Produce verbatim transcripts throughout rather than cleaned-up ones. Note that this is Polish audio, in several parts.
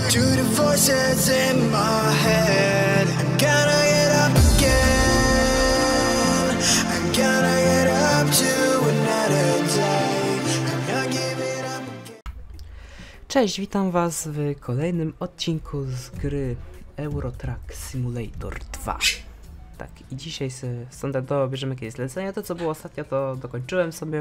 to the voices in my head. I'm gonna get up again. I'm gonna get up to another day. I'm gonna give it up again. Cześć, witam was w kolejnym odcinku z gry Euro Truck Simulator dwa. Tak, i dzisiaj sobie standardowo bierzemy jakieś zlecenia. To co było ostatnio, to dokończyłem sobie.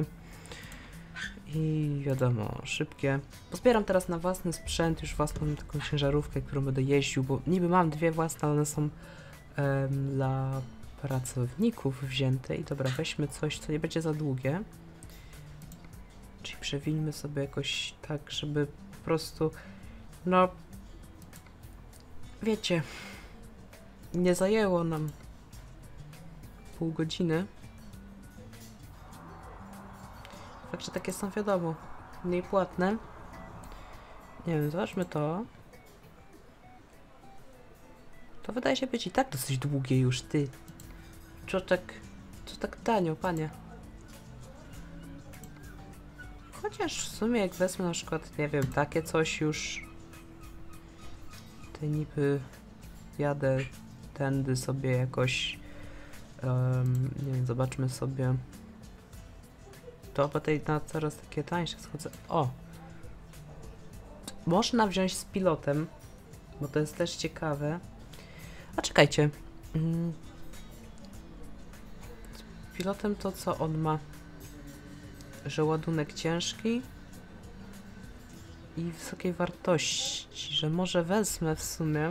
I wiadomo, szybkie. Pozbieram teraz na własny sprzęt, już własną taką ciężarówkę, którą będę jeździł, bo niby mam dwie własne, ale one są um, dla pracowników wzięte. I dobra, weźmy coś, co nie będzie za długie. Czyli przewinmy sobie jakoś tak, żeby po prostu, no, wiecie, nie zajęło nam pół godziny. Fakt, że takie są, wiadomo, mniej płatne. Nie wiem, zobaczmy to. To wydaje się być i tak dosyć długie już, ty. Co tak, co tak tanio, panie? Chociaż w sumie jak wezmę na przykład, nie wiem, takie coś już. To niby jadę tędy sobie jakoś. Um, nie wiem, zobaczmy sobie. To po tej na coraz takie tańsze schodzę. O! Można wziąć z pilotem, bo to jest też ciekawe. A czekajcie. Mm. Z pilotem to co on ma? Że ładunek ciężki i wysokiej wartości, że może wezmę w sumie.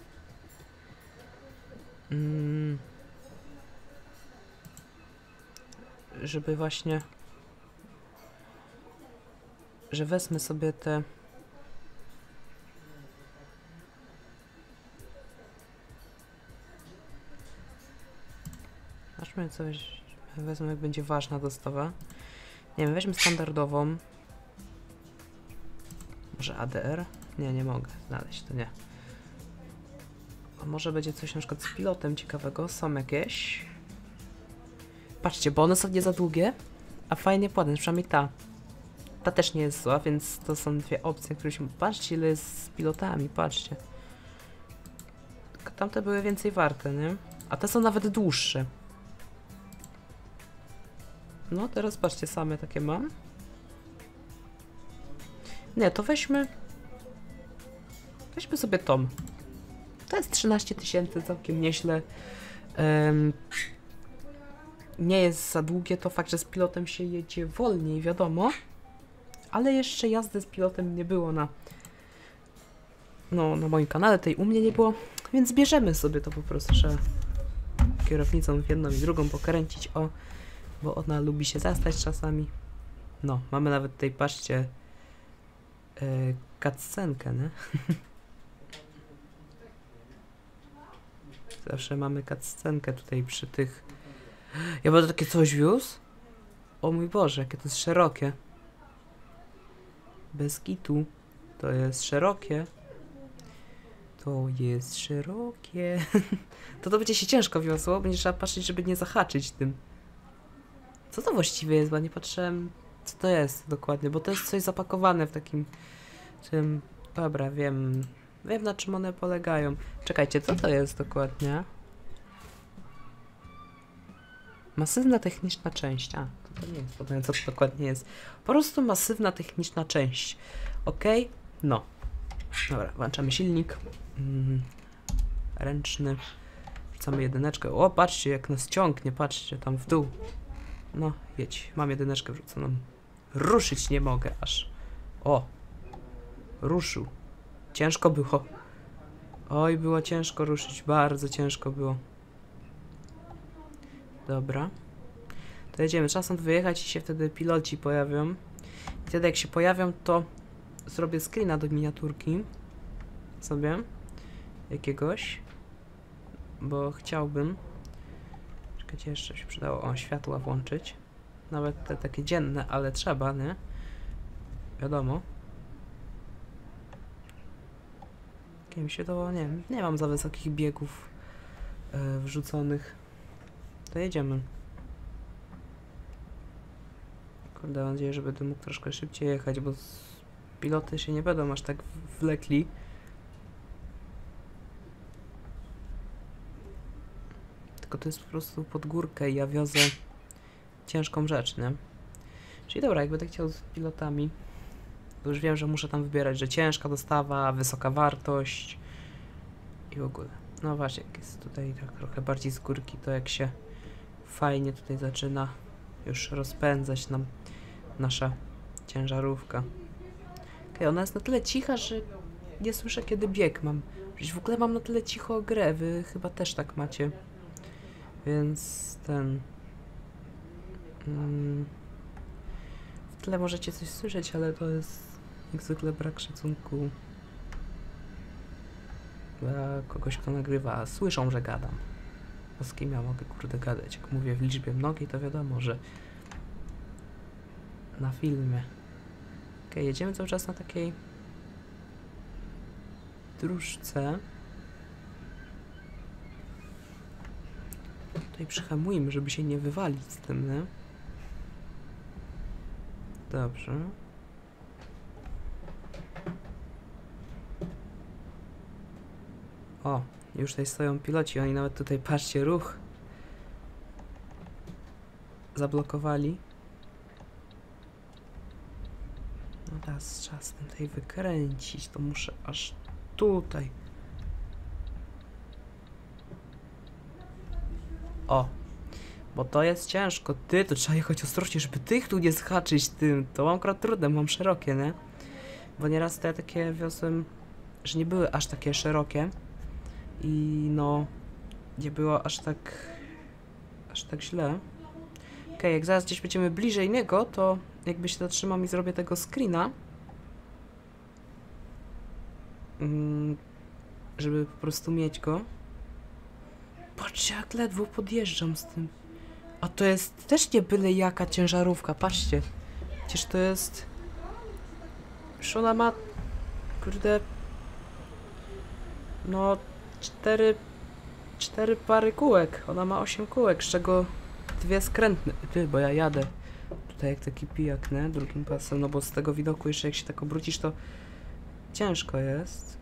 Mm. Żeby właśnie że wezmę sobie te zobaczmy coś, wezmę jak będzie ważna dostawa. Nie wiem, weźmy standardową. Może A D R? Nie, nie mogę znaleźć, to nie. A może będzie coś na przykład z pilotem ciekawego, są jakieś. Patrzcie, bo one są nie za długie, a fajnie płatne, przynajmniej ta. Ta też nie jest zła, więc to są dwie opcje, które się... Patrzcie, ile jest z pilotami, patrzcie. Tylko tamte były więcej warte, nie? A te są nawet dłuższe. No, teraz patrzcie, same takie mam. Nie, to weźmy... Weźmy sobie tom. To jest trzynaście tysięcy, całkiem nieźle. Um, nie jest za długie, to fakt, że z pilotem się jedzie wolniej, wiadomo. Ale jeszcze jazdy z pilotem nie było na no, na moim kanale, tej u mnie nie było, więc bierzemy sobie to po prostu, że kierownicą w jedną i drugą pokręcić, o, bo ona lubi się zastać czasami. No, mamy nawet tutaj, patrzcie, yy, cutscenkę, nie? Zawsze mamy cutscenkę tutaj przy tych... Ja będę takie coś wiózł? O mój Boże, jakie to jest szerokie. Bez kitu. To jest szerokie. To jest szerokie. to to będzie się ciężko wiosło. Będzie trzeba patrzeć, żeby nie zahaczyć tym. Co to właściwie jest? Bo nie patrzyłem, co to jest dokładnie. Bo to jest coś zapakowane w takim... Tym... Dobra, wiem. Wiem, na czym one polegają. Czekajcie, co to jest dokładnie? Masywna techniczna część. A, to, to nie jest podane, co to dokładnie jest. Po prostu masywna techniczna część. Ok? No. Dobra, włączamy silnik. Mm, ręczny. Wrzucamy jedyneczkę. O, patrzcie, jak nas ciągnie. Patrzcie, tam w dół. No, jedź. Mam jedyneczkę wrzuconą. Ruszyć nie mogę aż. O. Ruszył. Ciężko było. Oj, było ciężko ruszyć. Bardzo ciężko było. Dobra. To jedziemy. Trzeba stąd wyjechać i się wtedy piloci pojawią. I wtedy jak się pojawią, to zrobię screena do miniaturki. Sobie. Jakiegoś. Bo chciałbym. Czekajcie, jeszcze się przydało. O, światła włączyć. Nawet te takie dzienne, ale trzeba, nie? Wiadomo. Jak mi się to... Nie wiem. Nie mam za wysokich biegów yy, wrzuconych. To jedziemy. Kurde, mam nadzieję, że będę mógł troszkę szybciej jechać, bo piloty się nie będą aż tak wlekli. tylko to jest po prostu pod górkę i ja wiozę ciężką rzecz, nie? Czyli dobra, jak będę chciał z pilotami, to już wiem, że muszę tam wybierać, że ciężka dostawa, wysoka wartość i w ogóle. No właśnie, jak jest tutaj tak trochę bardziej z górki, to jak się fajnie tutaj zaczyna już rozpędzać nam nasza ciężarówka. Okej, okay, ona jest na tyle cicha, że nie słyszę, kiedy bieg mam. Przecież w ogóle mam na tyle cicho grę, wy chyba też tak macie. Więc ten... Mm, w tle możecie coś słyszeć, ale to jest jak zwykle brak szacunku dla kogoś, kto nagrywa. Słyszą, że gadam. A z kim ja mogę, kurde, gadać? Jak mówię w liczbie mnogiej, to wiadomo, że na filmie. Ok, jedziemy cały czas na takiej dróżce. Tutaj przyhamujmy, żeby się nie wywalić z tym, nie? Dobrze. O, już tutaj stoją piloci, oni nawet tutaj, patrzcie, ruch zablokowali. No teraz czas ten tutaj wykręcić, to muszę aż tutaj. O, bo to jest ciężko, ty, to trzeba jechać ostrożnie, żeby tych tu nie zhaczyć tym, to mam akurat trudne, mam szerokie, nie? Bo nieraz te takie wiozłem, że nie były aż takie szerokie i no, nie było aż tak, aż tak źle. Okej, okay, jak zaraz gdzieś będziemy bliżej niego, to jakby się zatrzymam i zrobię tego screena, mm, żeby po prostu mieć go. Patrzcie, jak ledwo podjeżdżam z tym. A to jest też nie byle jaka ciężarówka, patrzcie. Przecież to jest... Już ona ma... Kurde... No... Cztery... Cztery pary kółek. Ona ma osiem kółek, z czego dwie skrętne. Ty, bo ja jadę tutaj jak taki pijak, nie? Drugim pasem, no bo z tego widoku jeszcze jak się tak obrócisz, to ciężko jest.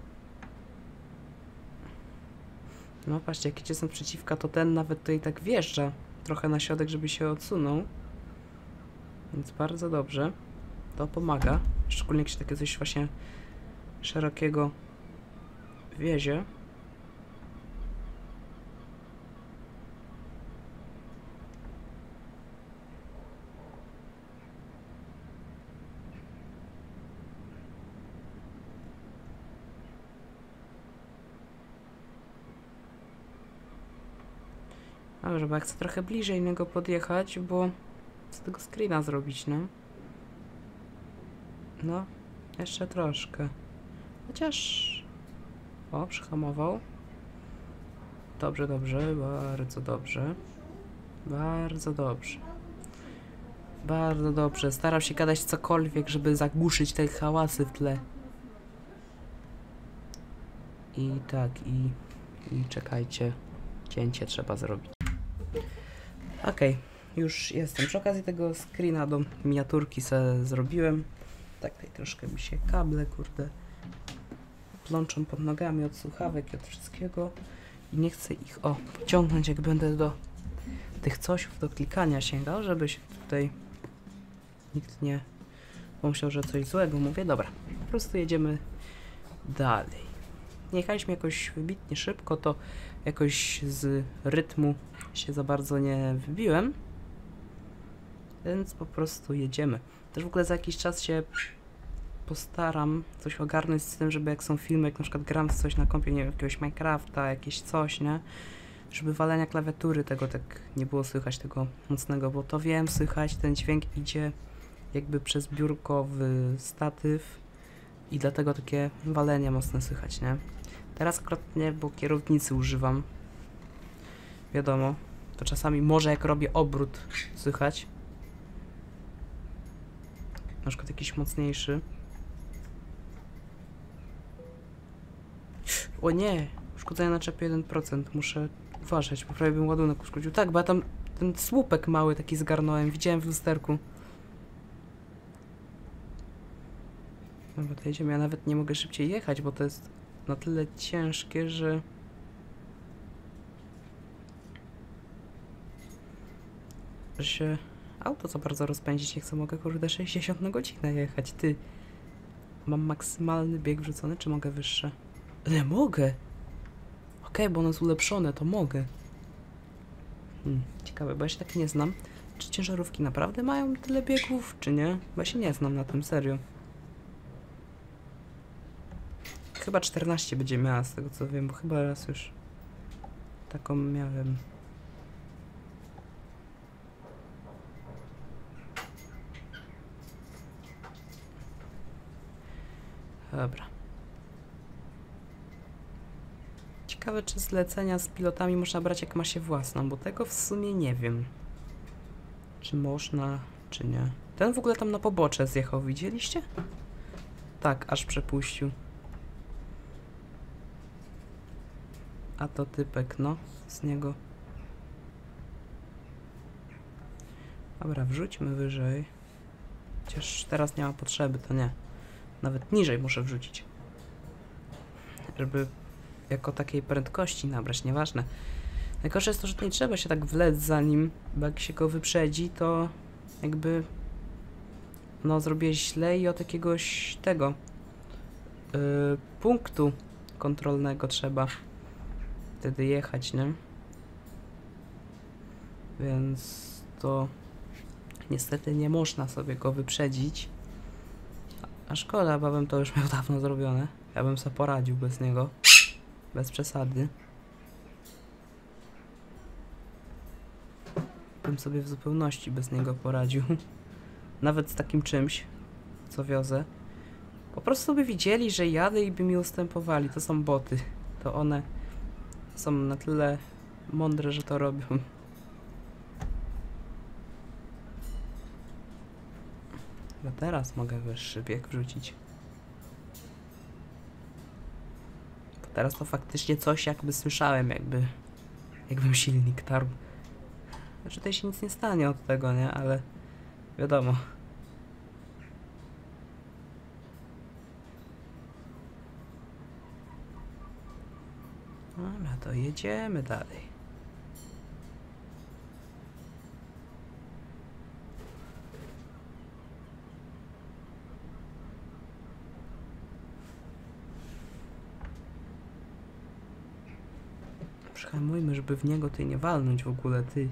No patrzcie, jak idzie z naprzeciwka, to ten nawet tutaj tak wjeżdża trochę na środek, żeby się odsunął. Więc bardzo dobrze. To pomaga. Szczególnie jak się takie coś właśnie szerokiego wiezie. Dobrze, bo ja chcę trochę bliżej niego podjechać, bo chcę tego screena zrobić, no. No, jeszcze troszkę. Chociaż... O, przyhamował. Dobrze, dobrze, bardzo dobrze. Bardzo dobrze. Bardzo dobrze. Staram się gadać cokolwiek, żeby zagłuszyć te hałasy w tle. I tak, i... I czekajcie. Cięcie trzeba zrobić. Okej, okay, już jestem. Przy okazji tego screena do miniaturki se zrobiłem. Tak, tutaj troszkę mi się kable, kurde, plączą pod nogami od słuchawek i od wszystkiego. I nie chcę ich, o, pociągnąć, jak będę do tych cosiów, do klikania sięgał, żeby się tutaj nikt nie pomyślał, że coś złego mówię. Dobra, po prostu jedziemy dalej. Nie jechaliśmy jakoś wybitnie szybko, to jakoś z rytmu się za bardzo nie wybiłem, więc po prostu jedziemy. Też w ogóle za jakiś czas się postaram coś ogarnąć z tym, żeby jak są filmy, jak na przykład gram w coś na kompie, nie wiem, jakiegoś Minecrafta, jakieś coś, nie? Żeby walenia klawiatury tego tak nie było słychać, tego mocnego, bo to wiem, słychać, ten dźwięk idzie jakby przez biurkowy statyw i dlatego takie walenia mocne słychać, nie? Teraz akurat nie, bo kierownicy używam. Wiadomo, to czasami może jak robię obrót słychać. Na przykład jakiś mocniejszy. O nie! Uszkodzenie na czepie jeden procent. Muszę uważać, bo prawie bym ładunek uszkodził. Tak, bo ja tam ten słupek mały taki zgarnąłem. Widziałem w lusterku. Dobra, to jedziemy. Ja nawet nie mogę szybciej jechać, bo to jest na tyle ciężkie, że... że się auto co bardzo rozpędzić nie chcę, mogę kurde sześćdziesiąt na godzinę jechać, ty. Mam maksymalny bieg wrzucony, czy mogę wyższe? Nie mogę! Okej, okay, bo ono jest ulepszone, to mogę. Hmm, ciekawe, bo ja się tak nie znam. Czy ciężarówki naprawdę mają tyle biegów, czy nie? Bo ja się nie znam na tym, serio. Chyba czternaście będzie miała, z tego co wiem, bo chyba raz już taką miałem. Dobra. Ciekawe, czy zlecenia z pilotami można brać jak ma się własną, bo tego w sumie nie wiem. Czy można, czy nie. Ten w ogóle tam na pobocze zjechał, widzieliście? Tak, aż przepuścił. A to typek, no, z niego. Dobra, wrzućmy wyżej. Chociaż teraz nie ma potrzeby, to nie. Nawet niżej muszę wrzucić. Żeby jako takiej prędkości nabrać, nieważne. Najgorsze jest to, że nie trzeba się tak wlec za nim, bo jak się go wyprzedzi, to jakby no zrobiłeś źle i od jakiegoś tego yy, punktu kontrolnego trzeba wtedy jechać, nie? Więc to niestety nie można sobie go wyprzedzić. A szkoda, bo bym to już miał dawno zrobione. Ja bym sobie poradził bez niego. Bez przesady. Bym sobie w zupełności bez niego poradził. Nawet z takim czymś, co wiozę. Po prostu by widzieli, że jadę i by mi ustępowali. To są boty. To one są na tyle mądre, że to robią. Bo teraz mogę wyższy bieg wrzucić. Bo teraz to faktycznie coś jakby słyszałem, jakby jakbym silnik tarł. Znaczy tutaj się nic nie stanie od tego, nie? Ale wiadomo. Dobra, to jedziemy dalej. Przyhamujmy, żeby w niego ty nie walnąć w ogóle, ty.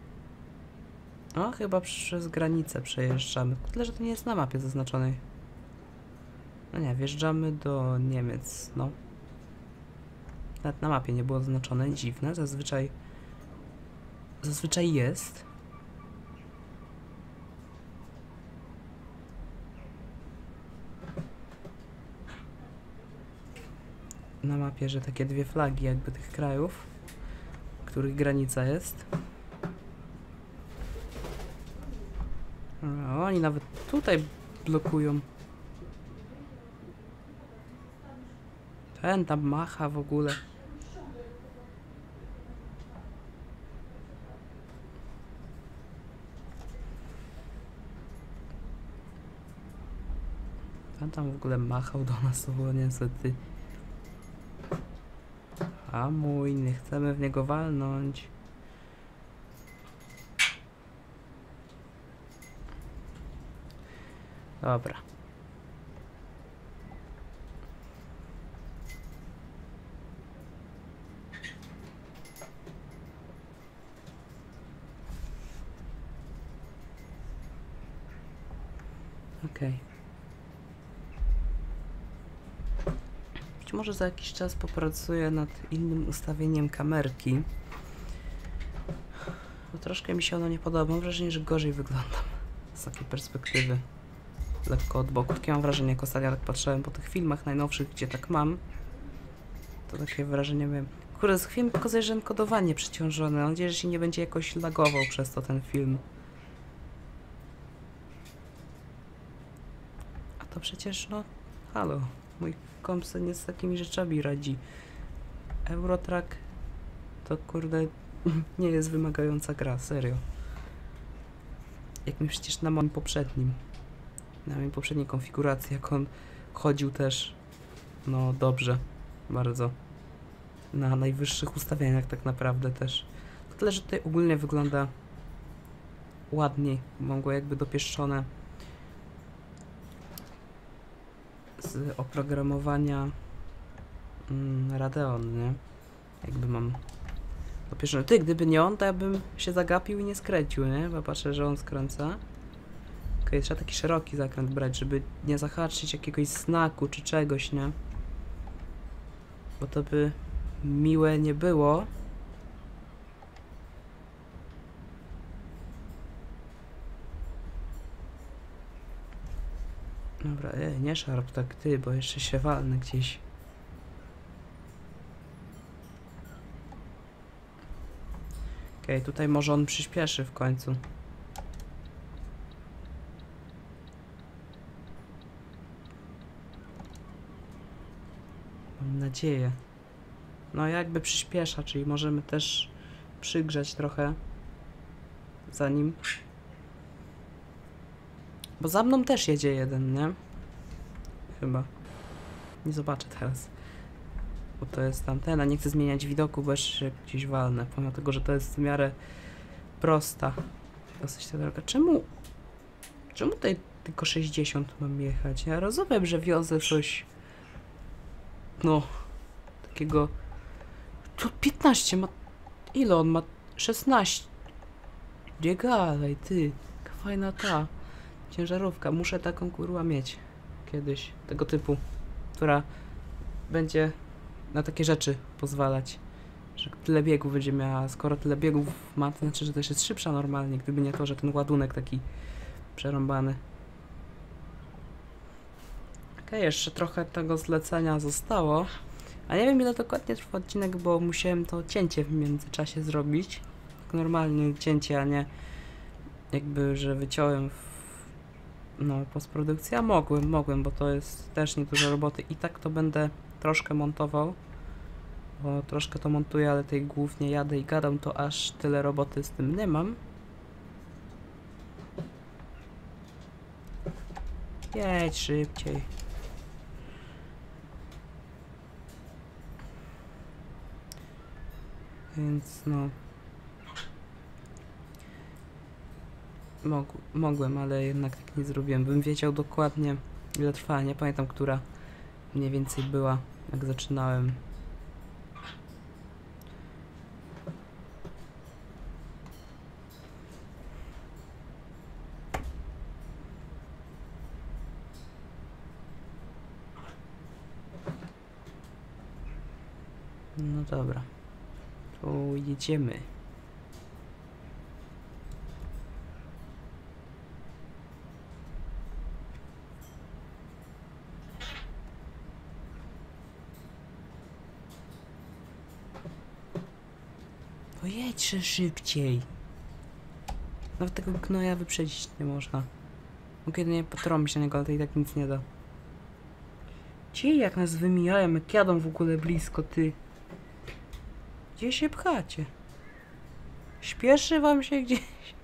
O, chyba przez granicę przejeżdżamy. Tyle, że to nie jest na mapie zaznaczonej. No nie, wjeżdżamy do Niemiec, no. Nawet na mapie nie było zaznaczone, dziwne, zazwyczaj... Zazwyczaj jest. Na mapie, że takie dwie flagi jakby tych krajów, których granica jest. A oni nawet tutaj blokują. Ten tam macha w ogóle. Ten tam w ogóle machał do nas, to było niestety. A mój, nie chcemy w niego walnąć. Dobra. Okej. Okay. Być może za jakiś czas popracuję nad innym ustawieniem kamerki. Bo troszkę mi się ono nie podoba. Mam wrażenie, że gorzej wyglądam z takiej perspektywy. Lekko od boku. Takie mam wrażenie, jak ostatnio tak patrzyłem po tych filmach najnowszych, gdzie tak mam. To takie wrażenie miałem. Kurde, z chwilą pokazuje, że enkodowanie przeciążone. Mam nadzieję, że się nie będzie jakoś lagował przez to ten film. A to przecież, no, halo. Mój komp sobie nie z takimi rzeczami radzi. Eurotrack to kurde nie jest wymagająca gra, serio. Jak mi przecież na moim poprzednim, na mojej poprzedniej konfiguracji, jak on chodził też, no dobrze, bardzo. Na najwyższych ustawieniach tak naprawdę też. To tyle, że tutaj ogólnie wygląda ładniej, mogło jakby dopieszczone z oprogramowania mm, Radeon, nie? Jakby mam dopieszczone. Ty, gdyby nie on, to ja bym się zagapił i nie skręcił, nie? Bo patrzę, że on skręca. Okej, okay, trzeba taki szeroki zakręt brać, żeby nie zahaczyć jakiegoś znaku czy czegoś, nie? Bo to by miłe nie było. Dobra, ej, nie szarp tak ty, bo jeszcze się walnę gdzieś. Okej, okay, tutaj może on przyspieszy w końcu. Mam nadzieję. No jakby przyspiesza, czyli możemy też przygrzać trochę za nim. Bo za mną też jedzie jeden, nie? Chyba. Nie zobaczę teraz. Bo to jest tamten, a nie chcę zmieniać widoku, bo jeszcze się gdzieś walnę. Pomimo tego, że to jest w miarę prosta. Dosyć ta droga. Czemu... Czemu tutaj tylko sześćdziesiąt mam jechać? Ja rozumiem, że wiozę coś... No... Takiego... Tu piętnaście ma... Ile on ma? szesnaście. Nie gadaj, ty. Jaka fajna ta ciężarówka. Muszę taką kurwa mieć. Kiedyś. Tego typu. Która będzie na takie rzeczy pozwalać. Że tyle biegów będzie miała. Skoro tyle biegów ma, to znaczy, że też jest szybsza normalnie. Gdyby nie to, że ten ładunek taki przerąbany. Okej, okay, jeszcze trochę tego zlecenia zostało. A nie wiem, ile dokładnie trwa odcinek, bo musiałem to cięcie w międzyczasie zrobić. Tak normalnie cięcie, a nie jakby, że wyciąłem w, no, postprodukcję. A mogłem, mogłem, bo to jest też nie dużo roboty. I tak to będę troszkę montował. Bo troszkę to montuję, ale tej głównie jadę i gadam, to aż tyle roboty z tym nie mam. Jedź szybciej. Więc no... Mog mogłem, ale jednak tak nie zrobiłem. Bym wiedział dokładnie, ile trwa. Nie pamiętam, która mniej więcej była, jak zaczynałem. No dobra. To jedziemy. Pojedźże szybciej. Nawet tego gnoja wyprzedzić nie można. Mogę jedynie potrąbić na niego, ale to i tak nic nie da. Ci jak nas wymijają, jak jadą w ogóle blisko, ty. Gdzie się pchacie? Śpieszy wam się gdzieś?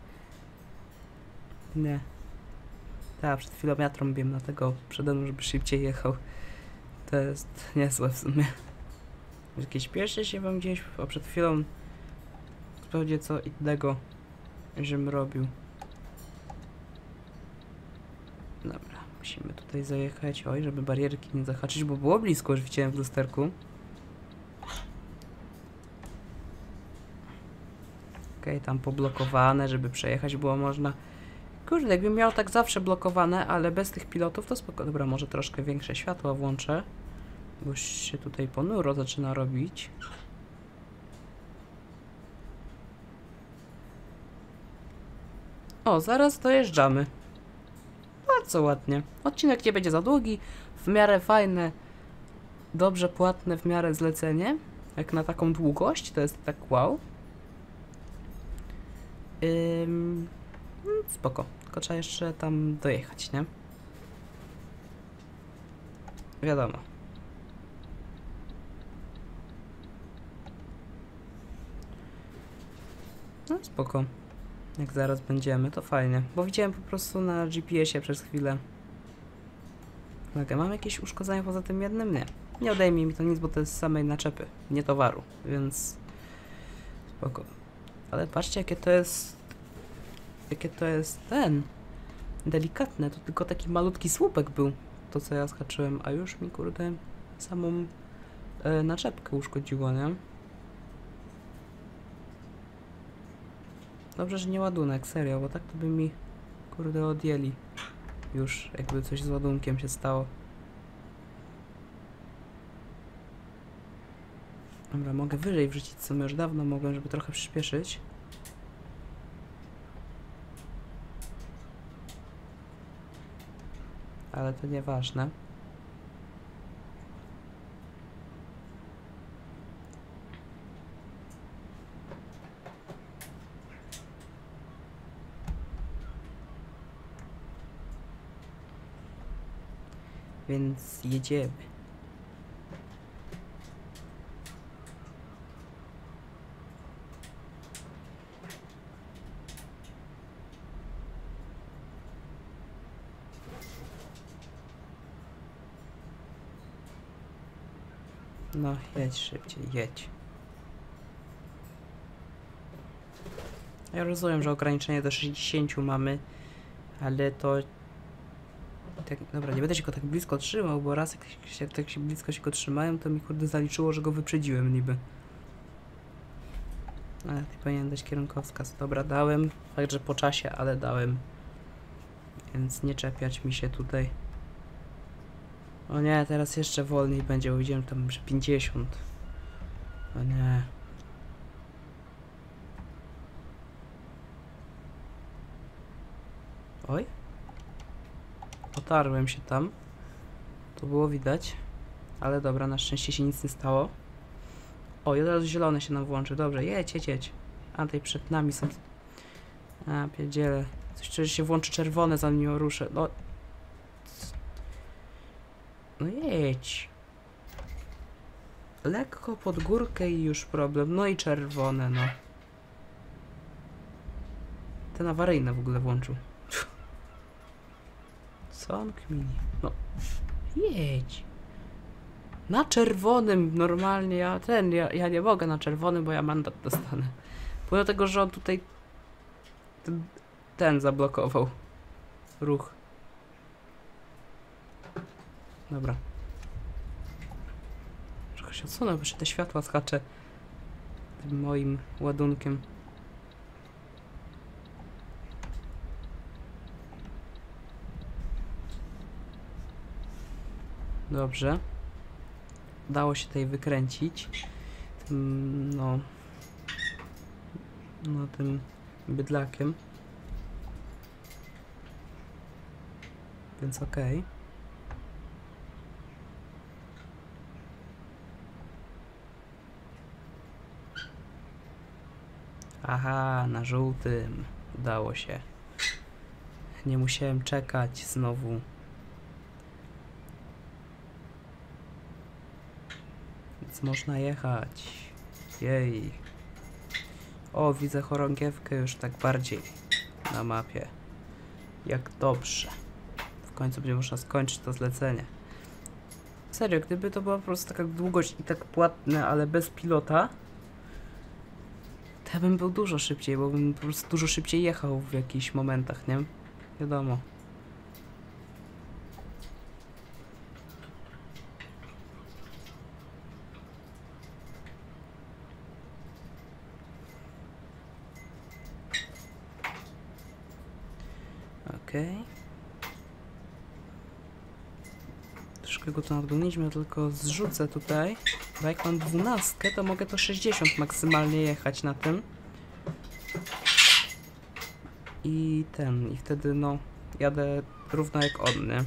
Nie. Tak, przed chwilą ja trąbiłem na tego przede mną, żeby szybciej jechał. To jest niezłe w sumie. Jakieś śpieszy się wam gdzieś, a przed chwilą zupełnie co innego, żem robił. Dobra, musimy tutaj zajechać. Oj, żeby barierki nie zahaczyć, bo było blisko, już widziałem w lusterku. Okej, okay, tam poblokowane, żeby przejechać było można. Kurde, jakbym miał tak zawsze blokowane, ale bez tych pilotów, to spoko. Dobra, może troszkę większe światła włączę. Bo już się tutaj ponuro zaczyna robić. O, zaraz dojeżdżamy. Bardzo ładnie. Odcinek nie będzie za długi. W miarę fajne, dobrze płatne w miarę zlecenie. Jak na taką długość, to jest tak wow. Ym, spoko. Tylko trzeba jeszcze tam dojechać, nie? Wiadomo. No spoko. Jak zaraz będziemy, to fajnie. Bo widziałem po prostu na G P S ie przez chwilę. Mam jakieś uszkodzenia poza tym jednym? Nie. Nie odejmie mi to nic, bo to jest z samej naczepy, nie towaru, więc spoko. Ale patrzcie, jakie to jest jakie to jest ten... delikatne, to tylko taki malutki słupek był, to co ja skaczyłem, a już mi kurde samą e, naczepkę uszkodziło, nie? Dobrze, że nie ładunek, serio, bo tak to by mi kurde odjęli już, jakby coś z ładunkiem się stało. Dobra, mogę wyżej wrzucić, co już dawno mogłem, żeby trochę przyspieszyć. Ale to nieważne. Więc jedziemy. No, jedź szybciej, jedź. Ja rozumiem, że ograniczenie do sześćdziesięciu mamy, ale to... Tak, dobra, nie będę się go tak blisko trzymał, bo raz jak się, tak się blisko się go trzymałem, to mi kurde zaliczyło, że go wyprzedziłem niby. Ale ty powinien dać kierunkowskaz. Dobra, dałem. Fakt, że po czasie, ale dałem. Więc nie czepiać mi się tutaj. O nie, teraz jeszcze wolniej będzie, bo widziałem tam, że pięćdziesiąt. O nie. Oj. Otarłem się tam. To było widać. Ale dobra, na szczęście się nic nie stało. O, i od razu zielone się nam włączy. Dobrze, jedź, jedź, jedź. A tutaj przed nami są... A, pierdziele. Coś czuję, że się włączy czerwone, zanim ją ruszę. No... No jedź. Lekko pod górkę i już problem. No i czerwone, no. Ten awaryjny w ogóle włączył. Co on kmini? No. Jedź. Na czerwonym normalnie, ja ten, ja, ja nie mogę na czerwonym, bo ja mandat dostanę. Pomimo tego, że on tutaj ten, ten zablokował ruch. Dobra. Trochę się odsunę, bo jeszcze te światła skacze tym moim ładunkiem. Dobrze. Udało się tutaj wykręcić tym, no, no tym bydlakiem. Więc okej. Okay. Aha, na żółtym. Udało się. Nie musiałem czekać znowu. Więc można jechać. Jej. O, widzę chorągiewkę już tak bardziej na mapie. Jak dobrze. W końcu będzie można skończyć to zlecenie. Serio, gdyby to była po prostu taka długość i tak płatne, ale bez pilota, to ja bym był dużo szybciej, bo bym po prostu dużo szybciej jechał w jakichś momentach, nie? Wiadomo. Okej. Okay. Troszkę go tu nadgoniliśmy, tylko zrzucę tutaj. Bo jak mam dwunastkę, to mogę to sześćdziesiąt maksymalnie jechać na tym. I ten, i wtedy no, jadę równo jak on, nie?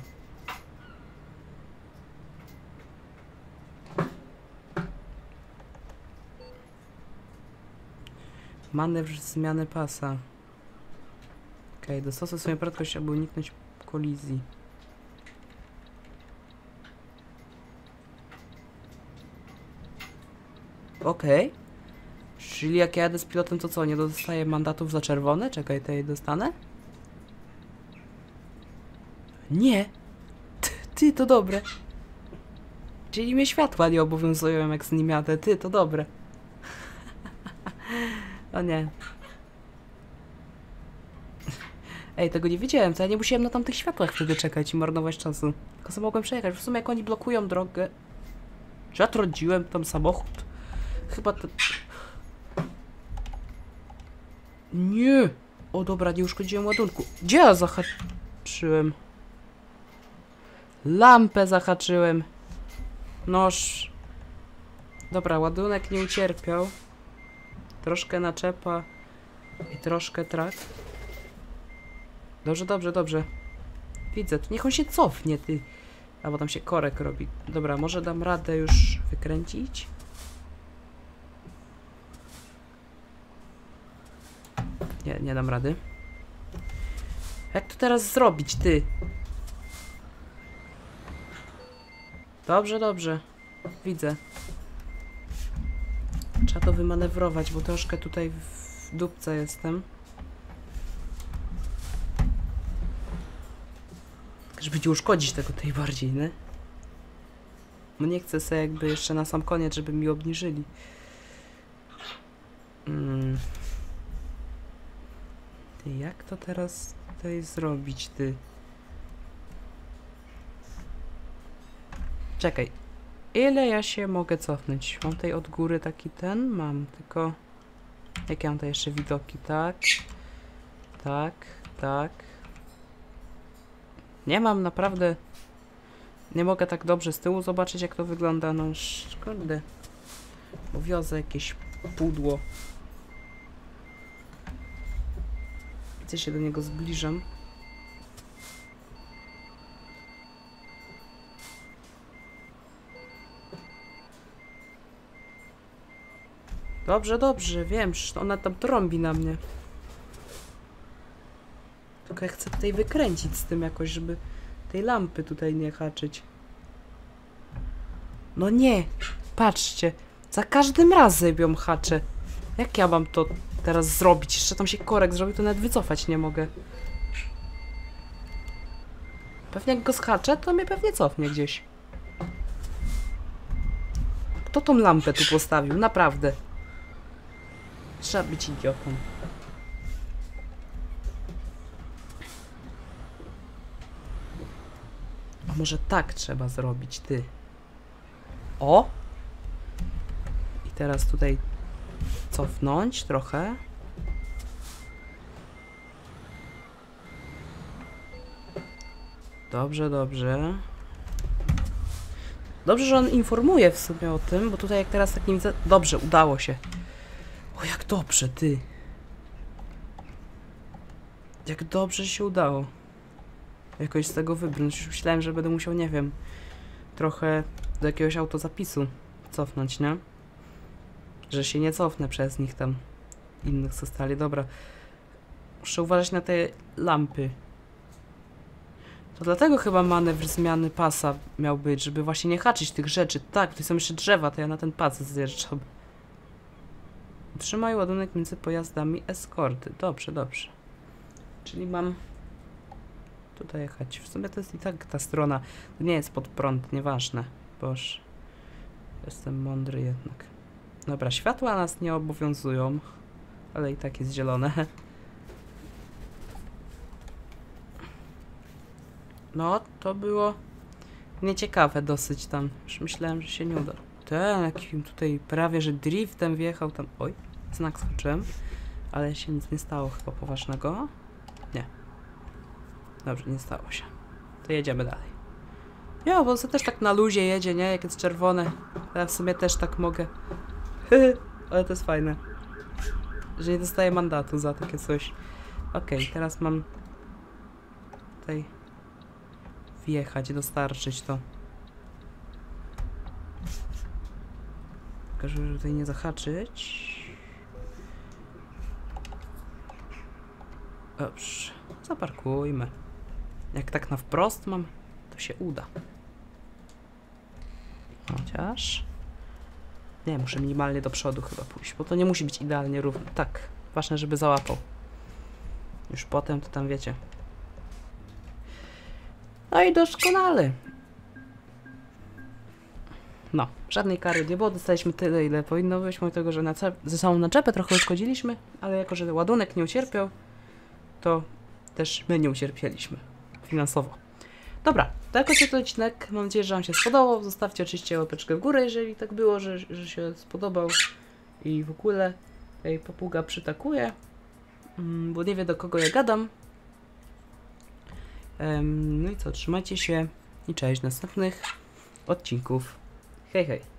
Manewr zmiany pasa. Okej, okay, dostosuj swoją prędkość, aby uniknąć kolizji. Okej. Okay. Czyli jak ja jadę z pilotem, to co, nie dostaję mandatów za czerwone? Czekaj, to je dostanę? Nie! Ty, ty, to dobre. Czyli mnie światła nie obowiązują, jak z nim jadę. Ty, to dobre. O nie. Ej, tego nie wiedziałem, to ja nie musiałem na tamtych światłach wtedy czekać i marnować czasu. Tylko sobie mogłem przejechać. W sumie jak oni blokują drogę... Czy ja trąciłem tam samochód? Chyba to... Nie! O dobra, nie uszkodziłem ładunku. Gdzie ja zahaczyłem? Lampę zahaczyłem. Noż. Dobra, ładunek nie ucierpiał. Troszkę naczepa i troszkę trak. Dobrze, dobrze, dobrze. Widzę, to niech on się cofnie, ty. Albo tam się korek robi. Dobra, może dam radę już wykręcić? Nie, nie dam rady. Jak to teraz zrobić, ty? Dobrze, dobrze. Widzę. Trzeba to wymanewrować, bo troszkę tutaj w dupce jestem. Żeby nie uszkodzić tego tej bardziej, nie? No nie chcę sobie jakby jeszcze na sam koniec, żeby mi obniżyli. Hmm. Ty, jak to teraz tutaj zrobić, ty? Czekaj. Ile ja się mogę cofnąć? Mam tutaj od góry taki ten? Mam, tylko... Jakie mam tutaj jeszcze widoki? Tak. Tak, tak. Nie mam naprawdę... Nie mogę tak dobrze z tyłu zobaczyć, jak to wygląda. No kurde. Bo wiozę jakieś pudło. Widzę, się do niego zbliżam. Dobrze, dobrze, wiem, że ona tam trąbi na mnie. Tylko ja chcę tutaj wykręcić z tym jakoś, żeby tej lampy tutaj nie haczyć. No nie! Patrzcie! Za każdym razem ją haczę. Jak ja mam to teraz zrobić? Jeszcze tam się korek zrobił, to nawet wycofać nie mogę. Pewnie jak go schaczę, to mnie pewnie cofnie gdzieś. Kto tą lampę tu postawił? Naprawdę. Trzeba być idiotą. A może tak trzeba zrobić, ty. O! I teraz tutaj cofnąć trochę. Dobrze, dobrze. Dobrze, że on informuje w sumie o tym, bo tutaj jak teraz tak nie widzę... Dobrze, udało się. O, jak dobrze, ty. Jak dobrze się udało. Jakoś z tego wybrnąć. Już myślałem, że będę musiał, nie wiem, trochę do jakiegoś autozapisu cofnąć, nie? Że się nie cofnę przez nich tam. Innych zostali. Dobra. Muszę uważać na te lampy. To dlatego chyba manewr zmiany pasa miał być, żeby właśnie nie haczyć tych rzeczy. Tak, tutaj są jeszcze drzewa, to ja na ten pas zjeżdżam. Trzymaj ładunek między pojazdami eskorty. Dobrze, dobrze. Czyli mam tutaj jechać. W sumie to jest i tak ta strona. To nie jest pod prąd, nieważne. Boż. Jestem mądry jednak. Dobra, światła nas nie obowiązują. Ale i tak jest zielone. No, to było nieciekawe dosyć tam. Już myślałem, że się nie uda. Ten, jakim tutaj prawie, że driftem wjechał tam. Oj, znak skoczyłem. Ale się nic nie stało chyba poważnego. Nie. Dobrze, nie stało się. To jedziemy dalej. Ja, bo to też tak na luzie jedzie, nie? Jak jest czerwone. Ja w sumie też tak mogę. Ale to jest fajne. Że nie dostaję mandatu za takie coś. Okej, okay, teraz mam tutaj wjechać, dostarczyć to. Tylko żeby tutaj nie zahaczyć. Dobrze, zaparkujmy. Jak tak na wprost mam, to się uda. Chociaż... Nie, muszę minimalnie do przodu chyba pójść, bo to nie musi być idealnie równo. Tak, ważne, żeby załapał. Już potem to tam wiecie. No i doskonale. No, żadnej kary nie było, dostaliśmy tyle, ile powinno być, mimo tego, że na ze samą naczepę trochę uszkodziliśmy, ale jako, że ładunek nie ucierpiał, to też my nie ucierpieliśmy finansowo. Dobra, tak oto ten odcinek. Mam nadzieję, że wam się spodobał. Zostawcie oczywiście łapeczkę w górę, jeżeli tak było, że, że się spodobał. I w ogóle tej papuga przytakuje, mm, bo nie wie, do kogo ja gadam. Um, no i co, trzymajcie się i cześć, następnych odcinków. Hej, hej.